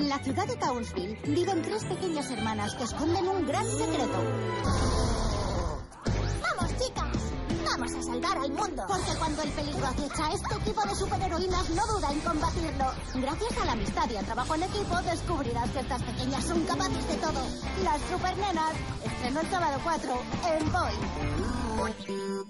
En la ciudad de Townsville viven 3 pequeñas hermanas que esconden un gran secreto. ¡Vamos, chicas! ¡Vamos a salvar al mundo! Porque cuando el peligro acecha, este equipo de superheroínas no duda en combatirlo. Gracias a la amistad y al trabajo en equipo, descubrirás que estas pequeñas son capaces de todo. Las Supernenas. Estreno el sábado 4 en Boy.